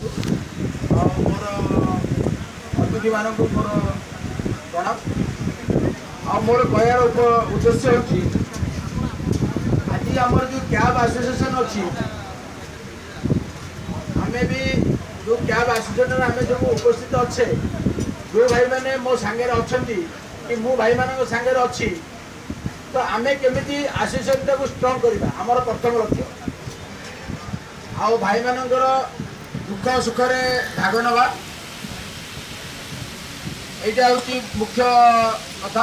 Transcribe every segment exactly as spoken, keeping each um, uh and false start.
मोर अतिथि मान मोर प्रणाम। आ मोर कहर उद्देश्य होची आज आमर जो कैब एसोसिएशन अच्छी आमे भी जो कैब एसोसिएशन आमे जो उपस्थित अच्छे जो भाई मैंने मो सांगे अच्छा कि मु भाई मान सांगे अच्छी तो आमे केमिति एसोसिएशन टाक स्ट्रंग करवा आमर प्रथम लक्ष्य। आ भाई मानकर दुख सुख भाग नवा यहाँ हूँ मुख्य कथा।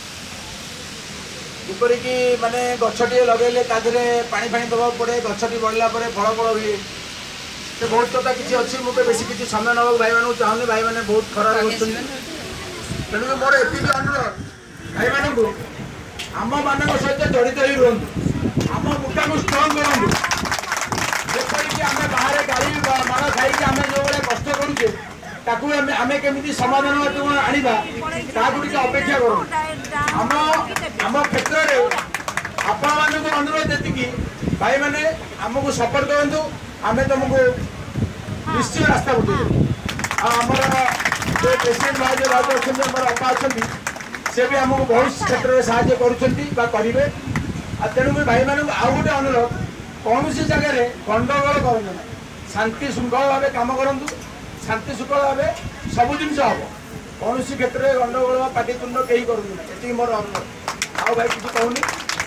जपरिक माने गछटी लगे तादे पानी फाणी दबा पड़े गछटी बढ़ला फल फल हुए तो बहुत कथा किसी अच्छी मुझे बेस किसी समय नवा भाई मानू चाहूनी भाई मैंने बहुत खराब हो तेणु मोर एति अनुरोध भाई मानू आम मान सहित जड़ित ही रुहतु आम मुखा को स्ट्रंग करूँ जपरिक आम बाहर गाड़ी माड़ खाई आम जो भाई कष्ट करुचे ताकू आम केमी समाधान आनिबा ताकूक अपेक्षा करूँ आम आम क्षेत्र में आपण मान अनुरोध जी भाई मैंने आमको सपोर्ट करूँ आम तुमको निश्चय रास्ता बुझे आमर जो प्रेसिडेंट भाई जो भाई अच्छा मोर अपा अच्छा से भी आमको बहुत क्षेत्र में साहय करेंगे तेणु भाई मानक आउ गोटे अनुरोध कौन सी जगह गंडगोल करूँ शांति श्रृंखला भाव कम करूँ शांति श्रृंखला भाव सब जिन हम कौन सी क्षेत्र में गंडगोल पाटितुंड कहीं करूँ ये मोर अनुरोध आउ भाई किसी कहूनी।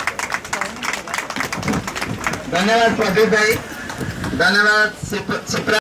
धन्यवाद प्रदीप भाई, धन्यवाद।